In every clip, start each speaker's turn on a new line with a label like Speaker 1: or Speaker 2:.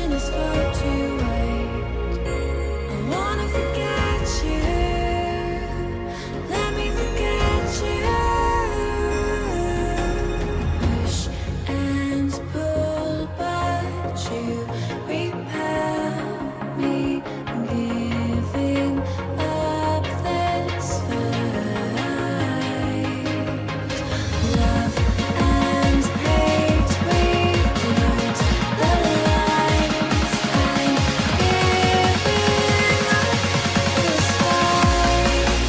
Speaker 1: is far too late. I wanna forget you. Let me forget you. Push and pull, but you repel me, giving up this fight. Love and hate, we've learned the lines. I'm giving up this fight.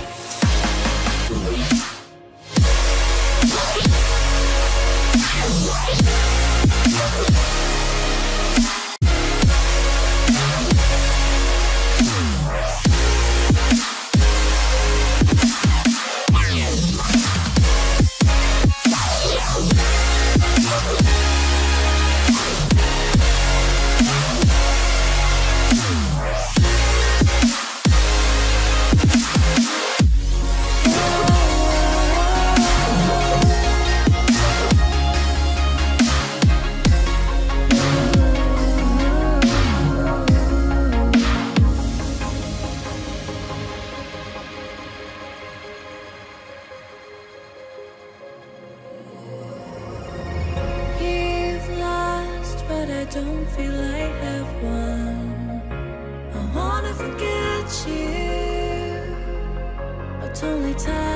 Speaker 1: You've lost, but I don't feel I have won. I wanna forget you, but only time